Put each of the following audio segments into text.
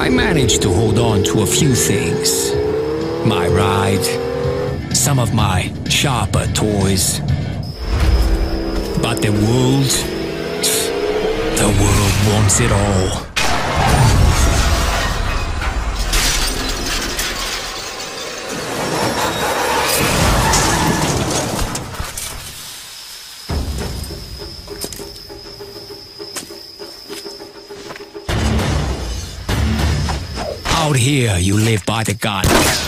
I managed to hold on to a few things. My ride, some of my sharper toys. But the world wants it all. Out here, you live by the gun.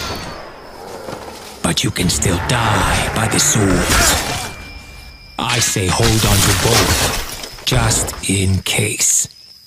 But you can still die by the sword. I say hold on to both, just in case.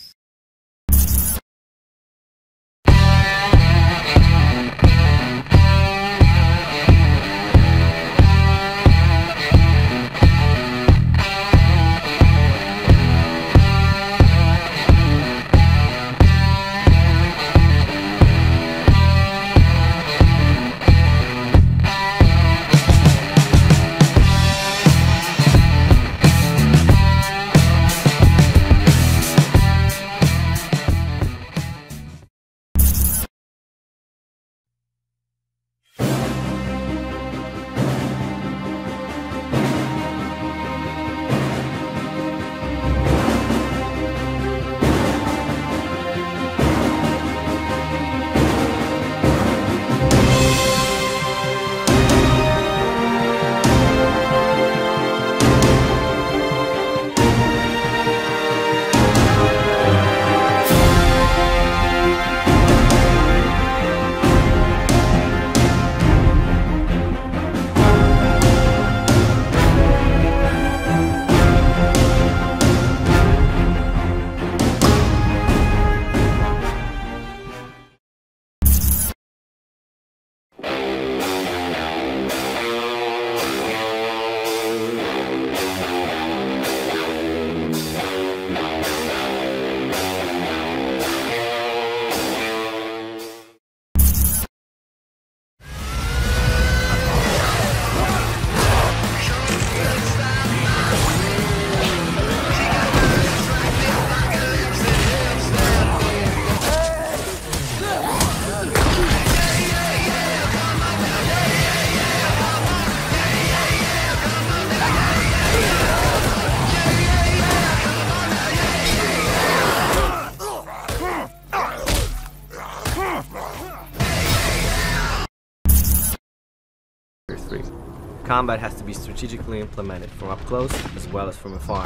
Combat has to be strategically implemented from up close as well as from afar.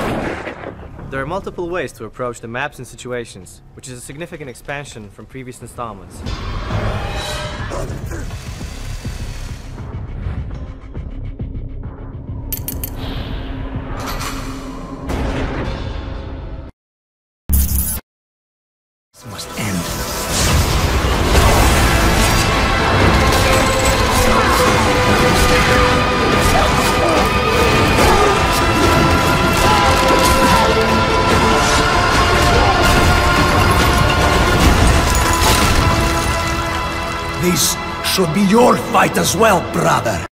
There are multiple ways to approach the maps and situations, which is a significant expansion from previous installments. This must end. This should be your fight as well, brother.